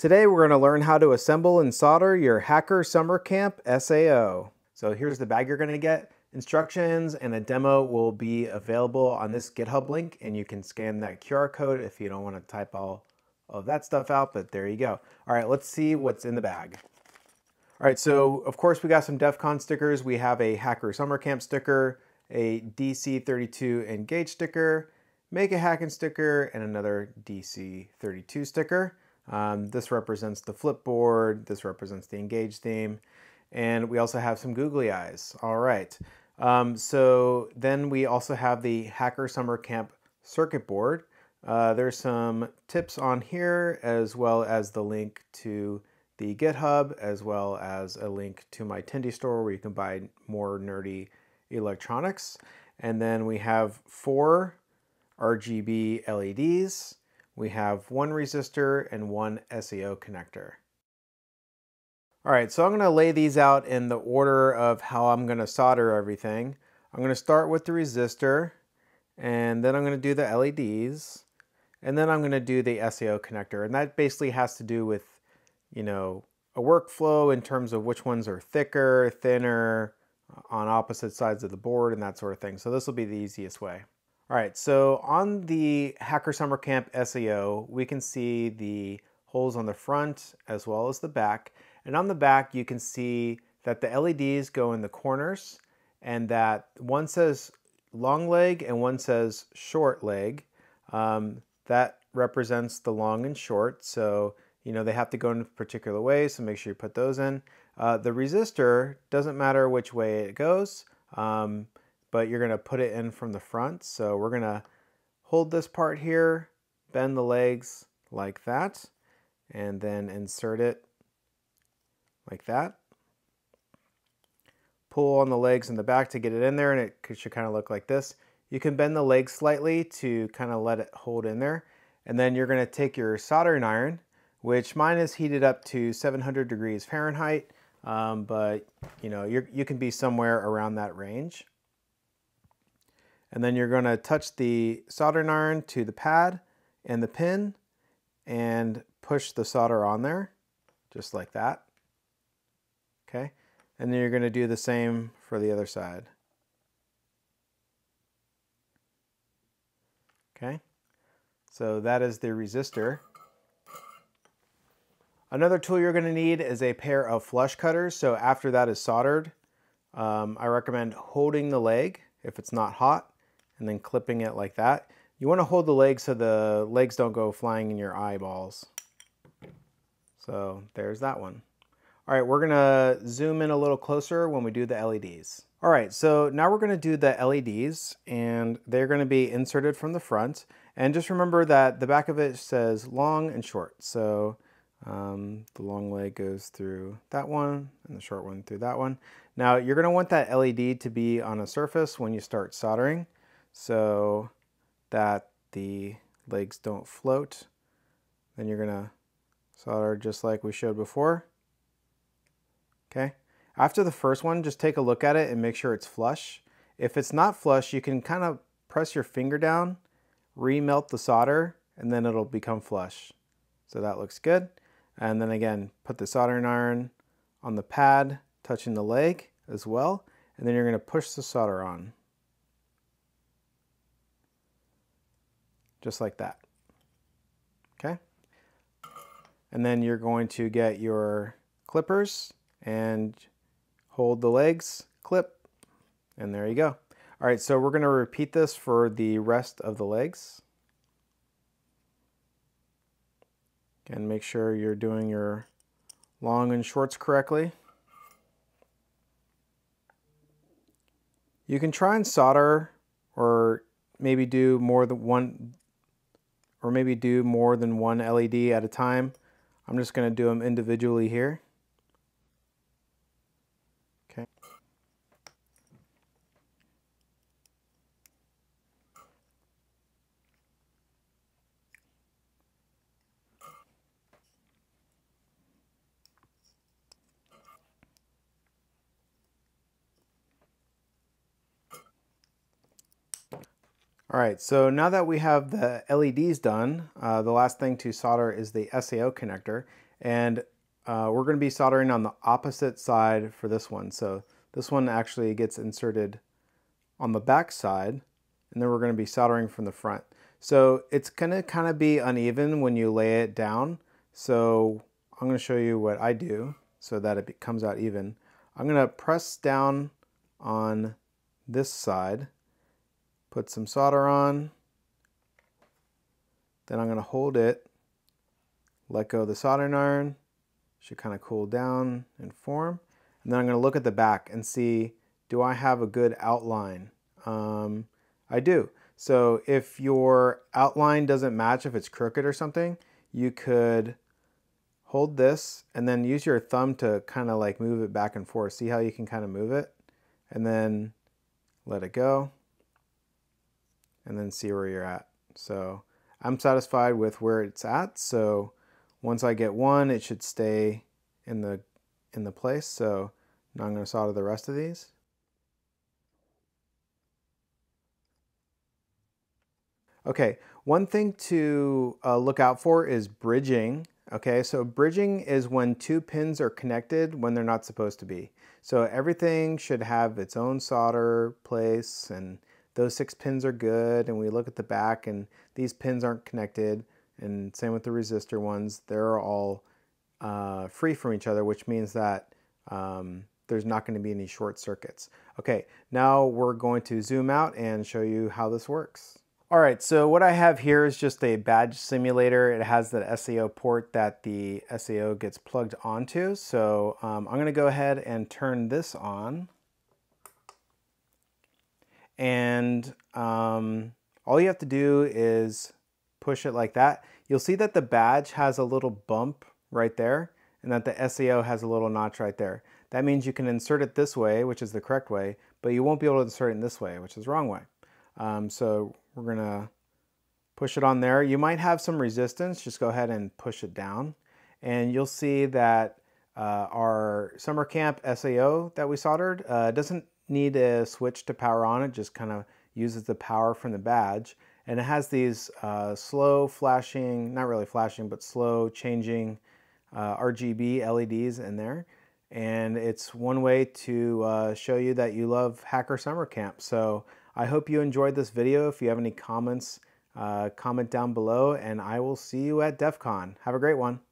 Today we're going to learn how to assemble and solder your Hacker Summer Camp SAO. So here's the bag you're going to get. Instructions and a demo will be available on this GitHub link, and you can scan that QR code if you don't want to type all of that stuff out, but there you go. All right, let's see what's in the bag. All right, so of course we got some DEF CON stickers. We have a Hacker Summer Camp sticker, a DC32 Engage sticker, Make a Hackin' sticker, and another DC32 sticker. This represents the Flipboard, this represents the Engage theme, and we also have some googly eyes. All right, so then we also have the Hacker Summer Camp circuit board. There's some tips on here, as well as the link to the GitHub, as well as a link to my Tindy store where you can buy more nerdy electronics. And then we have 4 RGB LEDs. We have 1 resistor and 1 SAO connector. All right, so I'm going to lay these out in the order of how I'm going to solder everything. I'm going to start with the resistor, and then I'm going to do the LEDs, and then I'm going to do the SAO connector. And that basically has to do with, you know, a workflow in terms of which ones are thicker, thinner, on opposite sides of the board, and that sort of thing. So this will be the easiest way. All right, so on the Hacker Summer Camp SAO, we can see the holes on the front as well as the back. And on the back, you can see that the LEDs go in the corners, and that one says long leg and one says short leg. That represents the long and short. So, you know, they have to go in a particular way, so make sure you put those in. The resistor doesn't matter which way it goes, but you're going to put it in from the front. So we're going to hold this part here, bend the legs like that, and then insert it like that. Pull on the legs in the back to get it in there, and it should kind of look like this. You can bend the legs slightly to kind of let it hold in there. And then you're going to take your soldering iron, which mine is heated up to 700 degrees Fahrenheit, but you know, you can be somewhere around that range. And then you're going to touch the soldering iron to the pad and the pin and push the solder on there, just like that. Okay, and then you're going to do the same for the other side. Okay, so that is the resistor. Another tool you're going to need is a pair of flush cutters. So after that is soldered, I recommend holding the leg if it's not hot, and then clipping it like that. You want to hold the leg so the legs don't go flying in your eyeballs. So there's that one. All right, we're gonna zoom in a little closer when we do the LEDs. All right, so now we're gonna do the LEDs, and they're gonna be inserted from the front. And just remember that the back of it says long and short. So the long leg goes through that one, and the short one through that one. Now you're gonna want that LED to be on a surface when you start soldering, so that the legs don't float. Then you're gonna solder just like we showed before. Okay. After the first one, just take a look at it and make sure it's flush. If it's not flush, you can kind of press your finger down, remelt the solder, and then it'll become flush. So that looks good. And then again, put the soldering iron on the pad, touching the leg as well, and then you're going to push the solder on. Just like that. Okay. And then you're going to get your clippers and hold the legs, clip, and there you go. All right, so we're going to repeat this for the rest of the legs. And make sure you're doing your long and shorts correctly. You can try and solder, or maybe do more than one LED at a time. I'm just going to do them individually here. Okay. All right, so now that we have the LEDs done, the last thing to solder is the SAO connector, and we're going to be soldering on the opposite side for this one. So this one actually gets inserted on the back side, and then we're going to be soldering from the front. So it's going to kind of be uneven when you lay it down. So I'm going to show you what I do so that it comes out even. I'm going to press down on this side, put some solder on, then I'm going to hold it, let go of the soldering iron, should kind of cool down and form, and then I'm going to look at the back and see, do I have a good outline? I do. So if your outline doesn't match, if it's crooked or something, you could hold this and then use your thumb to kind of like move it back and forth. See how you can kind of move it? And then let it go. And then see where you're at. So I'm satisfied with where it's at. So once I get one, it should stay in the place. So now I'm going to solder the rest of these. Okay, one thing to look out for is bridging. Okay, so bridging is when two pins are connected when they're not supposed to be. So everything should have its own solder place, and those 6 pins are good, and we look at the back and these pins aren't connected, and same with the resistor ones. They're all free from each other, which means that there's not going to be any short circuits. Okay, now we're going to zoom out and show you how this works. All right, so what I have here is just a badge simulator. It has the SAO port that the SAO gets plugged onto. So I'm going to go ahead and turn this on. And all you have to do is push it like that. You'll see that the badge has a little bump right there, and that the SAO has a little notch right there. That means you can insert it this way, which is the correct way, but you won't be able to insert it in this way, which is the wrong way. So we're gonna push it on there. You might have some resistance, just go ahead and push it down. And you'll see that our summer camp SAO that we soldered doesn't need a switch to power on. It just kind of uses the power from the badge. And it has these slow flashing, not really flashing, but slow changing RGB LEDs in there. And it's one way to show you that you love Hacker Summer Camp. So I hope you enjoyed this video. If you have any comments, comment down below, and I will see you at DEF CON. Have a great one.